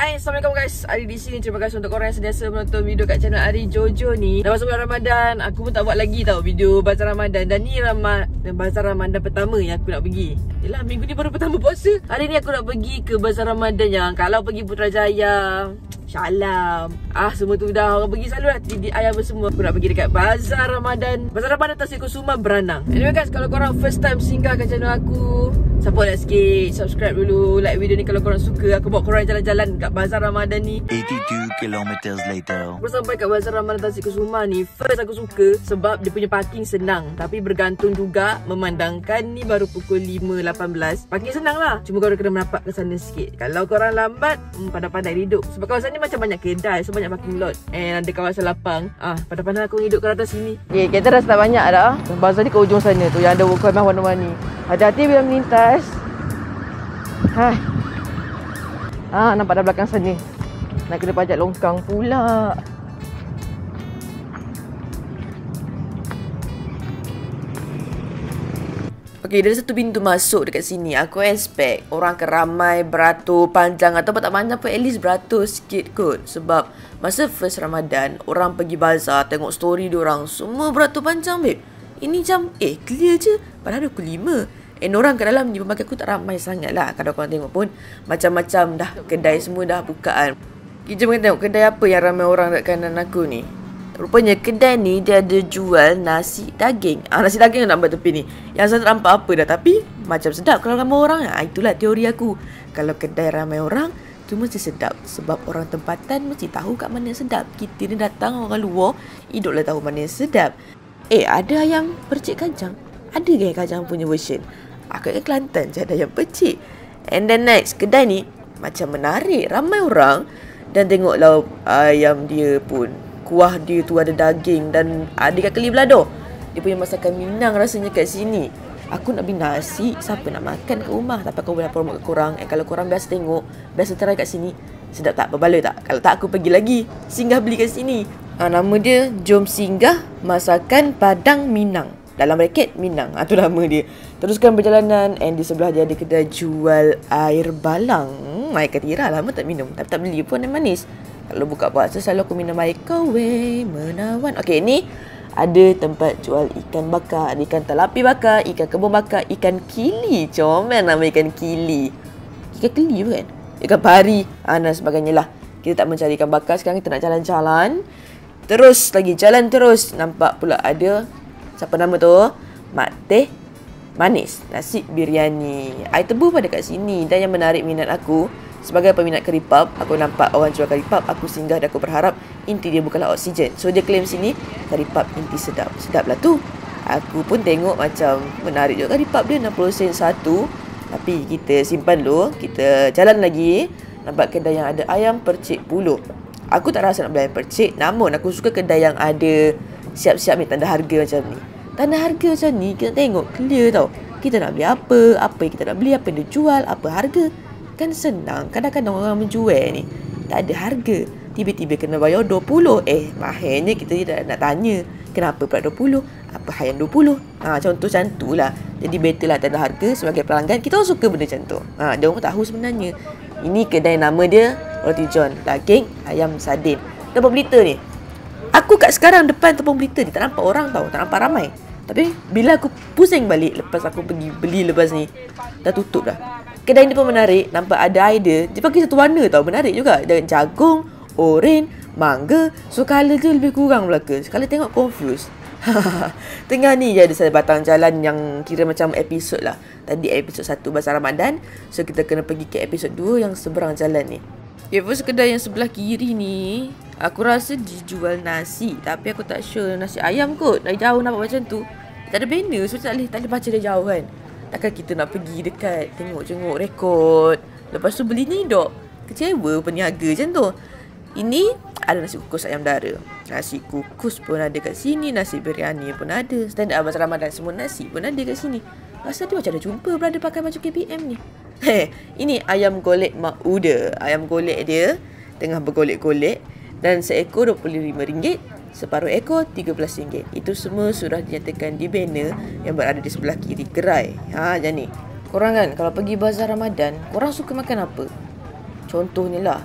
Hai, Assalamualaikum guys. Ari di sini. Terima kasih untuk korang yang sentiasa menonton video kat channel Ari Jojo ni. Dah masuk bulan Ramadan, aku pun tak buat lagi tau video bazar Ramadan. Dan ni bazar Ramadan pertama yang aku nak pergi. Yelah, minggu ni baru pertama puasa. Hari ni aku nak pergi ke bazar Ramadan yang kalau pergi Putrajaya, Shah Alam, semua tu dah orang pergi selalu lah. Tidik ayam semua. Aku nak pergi dekat bazar Ramadan. Bazar Ramadan Tasik Kusuma, Beranang. Anyway guys, kalau korang first time singgah ke channel aku, support lah sikit, subscribe dulu, like video ni kalau korang suka. Aku bawa korang jalan-jalan kat bazar Ramadan ni. 82 kilometers later. Aku sampai kat bazar Ramadan Tasik Kusuma ni, first aku suka sebab dia punya parking senang. Tapi bergantung juga memandangkan ni baru pukul 5.18. Parking senang lah, cuma korang kena merapat ke sana sikit. Kalau korang lambat, pandai-pandai hidup. Sebab kawasan ni macam banyak kedai, so banyak parking lot. And ada kawasan lapang. Pandai-pandai aku hidup ke atas sini. Okay, kereta dah start banyak dah. Bazar ni ke ujung sana tu, yang ada kemah warna-warni. Hati-hati bila melintas. Nampak dah belakang sana. Nak kena pajak longkang pula. Okay, dari satu pintu masuk dekat sini, aku expect orang akan ramai, beratur panjang atau tak panjang pun at least beratur sikit kot. Sebab masa first Ramadan, orang pergi bazar, tengok story diorang, semua beratur panjang babe. Ini jam, clear je. Padahal 25. Orang kat dalam ni pembagi aku tak ramai sangat lah. Kalau korang tengok pun macam-macam dah. Kedai semua dah bukaan. Kita mungkin tengok kedai apa yang ramai orang kat kanan aku ni. Rupanya kedai ni dia ada jual nasi daging. Nasi daging yang nampak tepi ni. Yang saya tak nampak apa dah. Tapi macam sedap kalau ramai orang. Itulah teori aku. Kalau kedai ramai orang, tu mesti sedap. Sebab orang tempatan mesti tahu kat mana sedap. Kita ni datang orang luar, hiduplah tahu mana yang sedap. Ada ayam percik kacang. Ada ke kacang punya version? Aku kat Kelantan je ada ayam percik. And then next, kedai ni macam menarik. Ramai orang. Dan tengoklah ayam dia pun. Kuah dia tu ada daging. Dan ada kat Keli Belado. Dia punya masakan Minang rasanya kat sini. Aku nak beli nasi. Siapa nak makan kat rumah? Tapi aku boleh promote ke korang. Kalau korang biasa tengok, biasa try kat sini, sedap tak? Berbaloi tak? Kalau tak, aku pergi lagi. Singgah beli kat sini. Nama dia Jom Singgah Masakan Padang Minang. Dalam bracket Minang. Tu nama dia. Teruskan perjalanan. And di sebelah dia ada kedai jual air balang. Air ketira. Lama tak minum. Tapi tak beli pun air manis. Kalau buka puasa selalu aku minum air Kowe Menawan. Okay, ni ada tempat jual ikan bakar. Ada ikan talapi bakar, ikan kebun bakar, ikan kili. Comel nama ikan kili. Ikan kili bukan? Ikan pari. Dan sebagainya lah. Kita tak mencari ikan bakar. Sekarang kita nak jalan-jalan. Terus lagi jalan terus. Nampak pula ada, siapa nama tu? Mak Teh Manis nasi biryani. Air tebu pada kat sini. Dan yang menarik minat aku, sebagai peminat keripap, aku nampak orang jual keripap. Aku singgah dan aku berharap inti dia bukanlah oksigen. So dia claim sini keripap inti sedap. Sedap lah tu. Aku pun tengok macam menarik juga keripap dia, 60 sen satu. Tapi kita simpan dulu. Kita jalan lagi. Nampak kedai yang ada ayam percik pulut. Aku tak rasa nak beli ayam percik. Namun aku suka kedai yang ada siap-siap ni, tanda harga macam ni. Tanda harga macam ni, kita tengok clear tau. Kita nak beli apa yang kita nak beli, apa yang dia jual, apa harga. Kan senang. Kadang-kadang orang menjual ni tak ada harga. Tiba-tiba kena bayar 20. Mahirnya kita tidak nak tanya kenapa pula 20, apa hal yang 20. Contoh macam tu lah. Jadi better lah tanda harga. Sebagai pelanggan, kita orang suka benda macam tu. Dia orang tahu sebenarnya. Ini kedai nama dia Roti John, daging ayam sardin. Tepung berita ni, aku kat sekarang depan tepung berita ni tak nampak orang tau. Tak nampak ramai. Tapi bila aku pusing balik lepas aku pergi beli lepas ni, dah tutup dah. Kedai ni pun menarik. Nampak ada air dia. Dia pakai satu warna tau. Menarik juga. Dengan jagung, oren, mangga. So colour dia lebih kurang belaka. Sekali tengok confused. Tengah ni je ada satu batang jalan yang kira macam episod lah. Tadi episod 1 Bazar Ramadan. So kita kena pergi ke episod 2 yang seberang jalan ni. Okay, first kedai yang sebelah kiri ni, aku rasa dijual nasi. Tapi aku tak sure nasi ayam kot. Dari jauh nampak macam tu. Tak ada banner. So tak boleh baca dari jauh kan. Takkan kita nak pergi dekat, tengok-tengok rekod. Lepas tu beli ni dok. Kecewa peniaga macam tu. Ini ada nasi kukus ayam dara. Nasi kukus pun ada kat sini. Nasi biryani pun ada. Standard Bazar Ramadan semua nasi pun ada kat sini. Rasa dia macam ada jumpa berada pakai baju KPM ni. Ini ayam golek Mak Uda. Ayam golek dia tengah bergolek-golek. Dan seekor RM25. Separuh ekor RM13. Itu semua sudah dinyatakan di banner yang berada di sebelah kiri gerai. Macam ni. Korang kan kalau pergi bazar Ramadan, korang suka makan apa? Contohnya lah,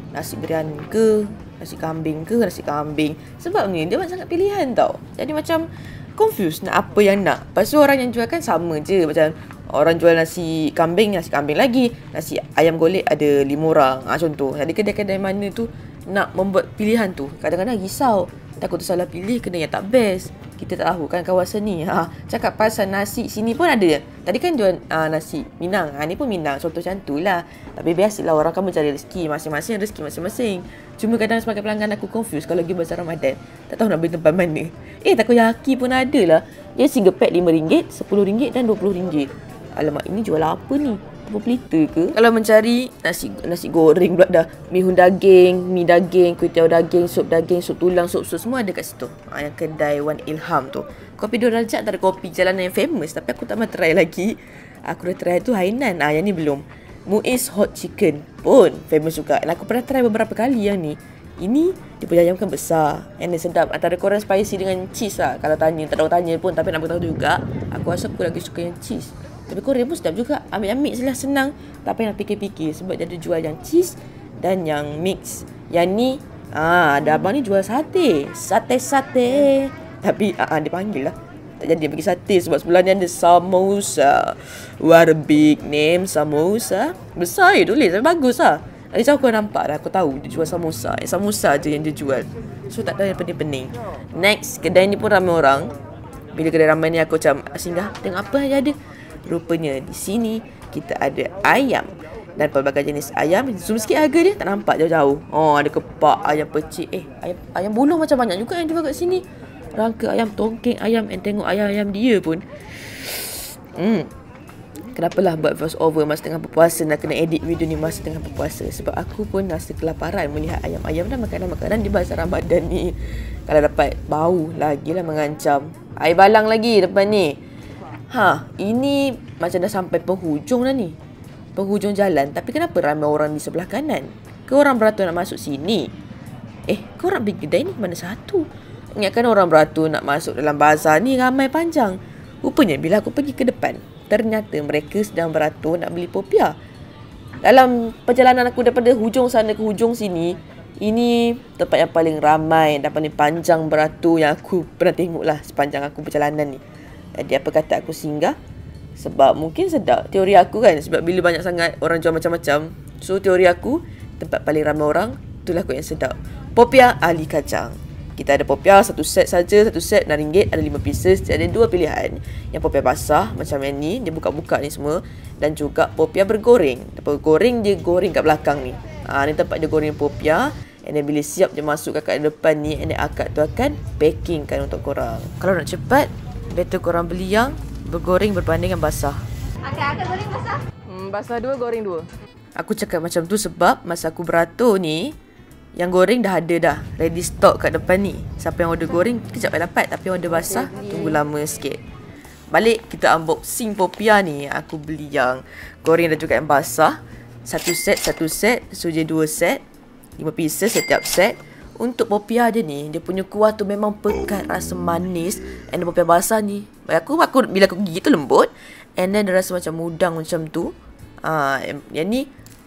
nasi biryani ke, nasi kambing ke, nasi kambing. Sebab ni dia banyak sangat pilihan tau. Jadi macam confused nak apa yang nak. Lepas tu orang yang jual kan sama je. Macam orang jual nasi kambing lagi. Nasi ayam golek ada 5 orang. Contoh. Jadi kedai-kedai mana tu nak membuat pilihan tu. Kadang-kadang risau. Takut tersalah pilih kena yang tak best. Kita tak tahu kan kawasan ni. Cakap pasal nasi sini pun ada je. Tadi kan jual nasi Minang. Ni pun Minang. Contoh macam tu lah. Tapi biasalah orang kan mencari rezeki. Masing-masing rezeki masing-masing. Cuma kadang sebagai pelanggan aku confused kalau pergi bazar Ramadan. Tak tahu nak beli tempat mana. Takoyaki pun ada lah. Dia single pack RM5, RM10 dan RM20. Alamak, ini jual apa ni? Apa pelita ke? Kalau mencari nasi goreng pula dah. Mihun daging, mi daging, kuih tiaw daging, sup tulang, sup semua ada kat situ. Yang kedai Wan Ilham tu. Kopi Darajat tak ada kopi jalanan yang famous. Tapi aku tak pernah try lagi. Aku dah try tu Hainan. Yang ni belum. Muiz Hot Chicken pun famous juga. Dan aku pernah try beberapa kali yang ni. Ini dia punya ayam kan besar. And dia sedap. Antara korang spicy dengan cheese lah. Kalau tanya, tak tahu tanya pun. Tapi nak beritahu juga. Aku rasa aku lagi suka yang cheese. Tapi Korean pun sedap juga. Ambil-ambil je lah, senang. Tak payah nak fikir-fikir. Sebab dia ada jual yang cheese dan yang mix. Yang ni, ada abang ni jual sate. Sate. Tapi dia panggil lah. Tak jadi dia bagi sate sebab sebelah ni ada samosa. What a big name, samosa. Besar je tulis, tapi bagus lah. Tadi aku nampak dah, aku tahu dia jual samosa. Samosa je yang dia jual. So tak ada yang pening-pening. Next, kedai ni pun ramai orang. Bila kedai ramai ni aku macam singgah tengok apa yang ada. Rupanya di sini kita ada ayam dan pelbagai jenis ayam. Zoom sikit harga dia, tak nampak jauh-jauh. Ada kepak, ayam pecik. Ayam buluh macam banyak juga yang jual kat sini. Rangka ayam, tongkeng ayam. And tengok ayam-ayam dia pun. Kenapalah buat voice over masa tengah berpuasa. Nak kena edit video ni masa tengah berpuasa. Sebab aku pun rasa kelaparan melihat ayam-ayam dan makanan-makanan di bazar Ramadan ni. Kalau dapat bau, lagilah mengancam. Air balang lagi depan ni. Ini macam dah sampai penghujung dah ni. Penghujung jalan. Tapi kenapa ramai orang di sebelah kanan? Ke orang beratur nak masuk sini? Ke orang pergi kedai ni mana satu? Ingatkan orang beratur nak masuk dalam bazar ni ramai panjang. Rupanya bila aku pergi ke depan, ternyata mereka sedang beratur nak beli popiah. Dalam perjalanan aku daripada hujung sana ke hujung sini, ini tempat yang paling ramai dan paling panjang beratur yang aku pernah tengok lah sepanjang aku perjalanan ni. Jadi apa kata aku singgah? Sebab mungkin sedap. Teori aku kan. Sebab bila banyak sangat orang jual macam-macam. So teori aku, tempat paling ramai orang, itulah aku yang sedap. Popiah Ali Kacang. Kita ada popiah satu set saja. Satu set RM6. Ada 5 pieces. Jadi ada 2 pilihan. Yang popiah basah macam yang ni. Dia buka-buka ni semua. Dan juga popiah bergoreng. Bergoreng dia goreng kat belakang ni. Ni tempat dia goreng popiah. And then bila siap dia masuk kat depan ni. And then akak tu akan packingkan untuk korang. Kalau nak cepat, better korang beli yang bergoreng berbanding yang basah. Akak goreng basah? Basah 2, goreng 2. Aku cakap macam tu sebab masa aku beratur ni, yang goreng dah ada dah. Ready stock kat depan ni. Siapa yang order goreng, kejap dapat. Tapi order basah, tunggu lama sikit. Balik, kita unboxing popiah ni. Aku beli yang goreng dan juga yang basah. Satu set. So, je 2 set. 5 pieces setiap set. Untuk popiah dia ni, dia punya kuah tu memang pekat, rasa manis. And popiah basah ni, aku bila aku gigit tu lembut. And then dia rasa macam udang macam tu. Yang ni,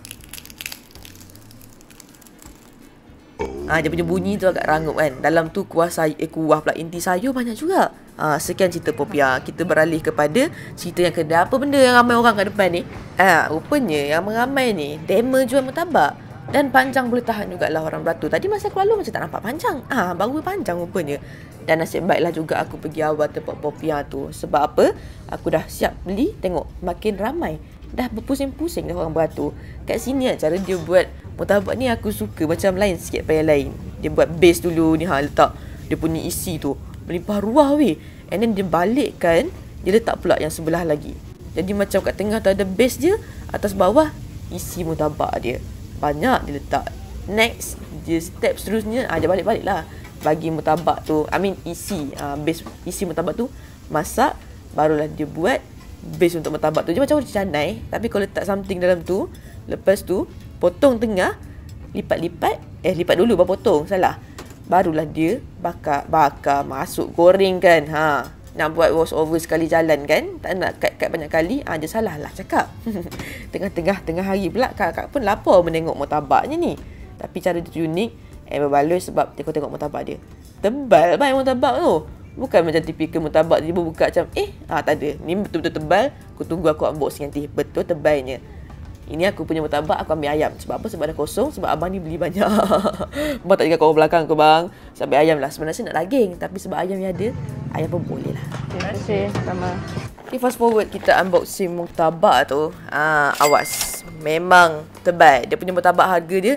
dia punya bunyi tu agak rangup kan. Dalam tu kuah pula inti sayur banyak juga. Sekian cerita popiah. Kita beralih kepada cerita yang kedua. Apa benda yang ramai orang kat depan ni? Rupanya yang ramai ni demo jual murtabak. Dan panjang boleh tahan jugalah orang beratur. Tadi masa aku lalu macam tak nampak panjang. Baru panjang rupanya. Dan nasib baiklah juga aku pergi awal tempat popiah tu. Sebab apa? Aku dah siap beli. Tengok makin ramai. Dah berpusing-pusing dah orang beratur. Kat sini lah cara dia buat murtabak ni aku suka. Macam lain sikit daripada yang lain. Dia buat base dulu ni. Letak dia punya isi tu. Melimpah ruah weh. And then dia balikkan. Dia letak pula yang sebelah lagi. Jadi macam kat tengah tu ada base dia. Atas bawah isi murtabak dia. Banyak dia letak. Next, dia step seterusnya, dia balik-balik lah. Bagi murtabak tu, isi, base isi murtabak tu, masak, barulah dia buat base untuk murtabak tu. Dia macam canai, tapi kalau letak something dalam tu, lepas tu, potong tengah, lipat-lipat, lipat dulu baru potong, salah. Barulah dia bakar, masuk, goreng kan, Nak buat wash over sekali jalan kan. Tak nak cut banyak kali. Dia salah lah cakap. Tengah hari pula kakak pun lapar menengok murtabaknya ni. Tapi cara dia tu unik berbaloi sebab tengok murtabak dia. Tebal baik murtabak tu. Bukan macam tipikal murtabak tiba buka macam tak ada. Ni betul-betul tebal. Aku tunggu aku unboxing nanti. Betul tebalnya. Ini aku punya murtabak, aku ambil ayam. Sebab apa? Sebab dah kosong. Sebab abang ni beli banyak. Abang tak jaga kau belakang ke bang. Sampai ayam lah. Sebenarnya nak daging. Tapi sebab ayam yang ada, ayam pun boleh lah. Terima kasih. Sama. Okay, fast forward kita unboxing murtabak tu. Awas. Memang tebal. Dia punya murtabak harga dia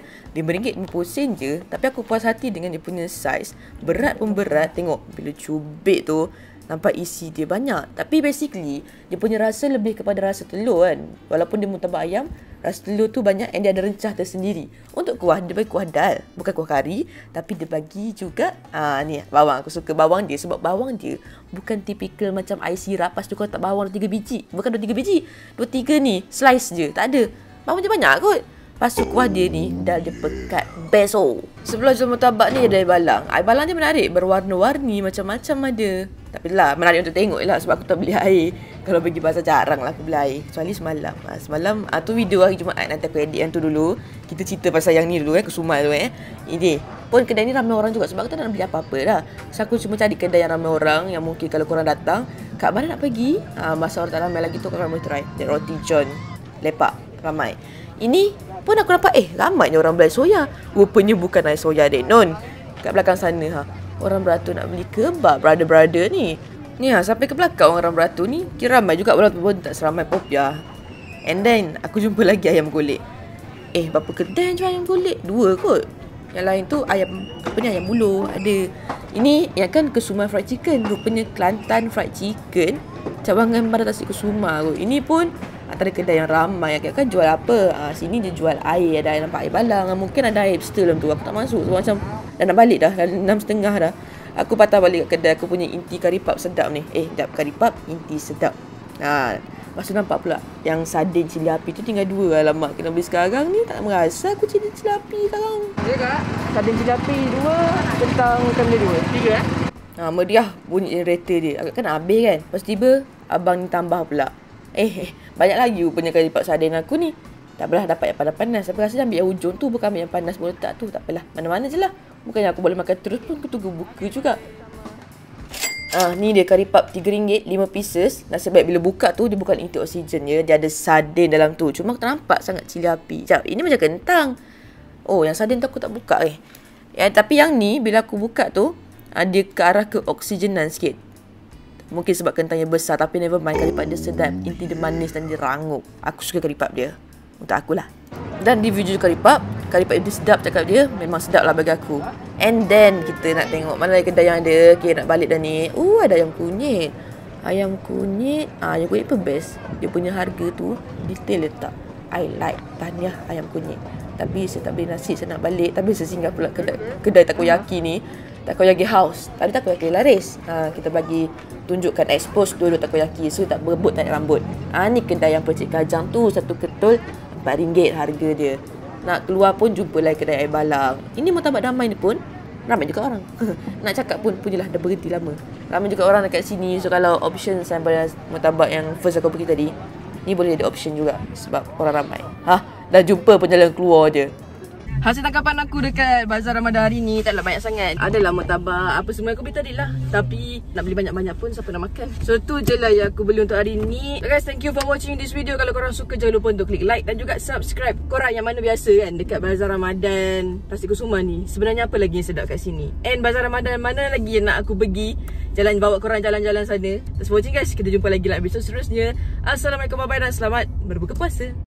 RM5.50 je. Tapi aku puas hati dengan dia punya saiz. Berat pun berat. Tengok bila cubit tu nampak isi dia banyak. Tapi basically dia punya rasa lebih kepada rasa telur kan. Walaupun dia murtabak ayam, rasa telur tu banyak and dia ada rencah tersendiri. Untuk kuah, dia bagi kuah dal. Bukan kuah kari. Tapi dia bagi juga ni bawang. Aku suka bawang dia sebab bawang dia bukan tipikal macam air sirap. Lepas tu kau tak bawang 3 biji. Bukan 2-3 biji. 2-3 ni slice je. Tak ada. Bawang dia banyak kot. Lepas tu kuah dia ni dal dia pekat. Best Sebelum jual murtabak ni ada air balang. Air balang dia menarik. Berwarna-warni macam-macam ada. Tapi lah menarik untuk tengok lah sebab aku tak beli air. Kalau pergi pasar jarang lah aku beli air. Kecuali semalam. Semalam tu video hari Jumaat. Nanti aku edit yang tu dulu. Kita cerita pasal yang ni dulu Kusumal tu Ini pun kedai ni ramai orang juga. Sebab aku tak nak beli apa-apa dah. So aku cuma cari kedai yang ramai orang. Yang mungkin kalau korang datang kat mana nak pergi masa orang tak ramai lagi tu korang boleh try Roti John Lepak. Ramai. Ini pun aku nampak ramainya orang beli soya. Rupanya bukan air soya dek non. Kat belakang sana orang beratur nak beli kebab brother-brother ni. Ni sampai ke belakang orang beratur ni kira ramai juga walaupun tak seramai Popia. And then aku jumpa lagi ayam golek. Berapa kedai yang jual ayam golek? 2 kot. Yang lain tu ayam buluh ada. Ini yang kan Kusumal fried chicken. Rupanya Kelantan fried chicken cabangan pada Tasik Kusuma kot. Ini pun antara kedai yang ramai. Kan jual apa? Sini dia jual air. Ada air nampak air balang. Mungkin ada air hipster dalam tu. Aku tak masuk. Sebab macam dah nak balik dah. Dah 6.30 dah. Aku patah balik kat kedai. Aku punya inti kari pap sedap ni. Sekejap. Kari pap inti sedap. Lepas tu nampak pula yang sardin cili api tu tinggal 2. Alamak, kena beli sekarang ni. Tak merasa aku cili api sekarang. Ya kak? Sardin cili api 2. Kentang ikan dia 2. 3 meriah bunyi generator dia. Agak kan habis kan. Lepas tiba abang ni tambah pula. Banyak lagi rupanya kari pap sardin aku ni. Tak apalah dapat yang panas-panas. Aku rasa ambil yang ujung tu. Bukan ambil yang panas pun letak tu. Tak apalah. Mana-mana je lah. Bukannya aku boleh makan terus pun. Aku tunggu buka juga. Ni dia kari pap RM3 5 pieces. Nasib baik bila buka tu dia bukan inti oksigen je. Dia ada sardin dalam tu. Cuma aku tak nampak sangat cili api. Sekejap. Ini macam kentang. Yang sardin tu aku tak buka tapi yang ni bila aku buka tu dia ke arah ke oksigenan sikit. Mungkin sebab kentangnya besar. Tapi never mind. Kari pap dia sedap. Inti dia manis dan dia rangup. Aku suka kari pap dia. Untuk akulah. Dan review je kari pap dia sedap cakap dia. Memang sedap lah bagi aku. And then kita nak tengok mana lagi kedai yang ada. Okay, nak balik dah ni. Ada ayam kunyit. Ayam kunyit pun best. Dia punya harga tu detail letak. I like. Tahniah ayam kunyit. Tapi saya tak beli nasi. Saya nak balik. Tapi saya singgah pula kedai takoyaki ni. Takoyaki house. Tadi takoyaki laris. Kita bagi tunjukkan expose dulu takoyaki. So tak berebut tarik rambut. Ni kedai yang Percik Kajang tu. Satu ketul RM4 harga dia. Nak keluar pun jumpa lagi kedai air balang. Ini murtabak damai ni pun ramai juga orang. Nak cakap pun punyalah dah berhenti lama. Ramai juga orang dekat sini. So kalau option sampai murtabak yang first aku pergi tadi, ni boleh ada option juga sebab orang ramai. Dah jumpa pun jalan keluar je. Hasil tangkapan aku dekat Bazar Ramadan hari ni taklah banyak sangat. Adalah murtabak, apa semua aku beli tadi lah. Tapi nak beli banyak-banyak pun siapa nak makan. So tu je lah yang aku beli untuk hari ni. So guys, thank you for watching this video. Kalau korang suka jangan lupa untuk klik like dan juga subscribe. Korang yang mana biasa kan dekat Bazar Ramadan Tasik Kusuma ni, sebenarnya apa lagi yang sedap kat sini? And Bazar Ramadan mana lagi yang nak aku pergi bawa korang jalan-jalan sana. Thanks for watching guys. Kita jumpa lagi dalam episode seterusnya. Assalamualaikum, bye-bye dan selamat berbuka puasa.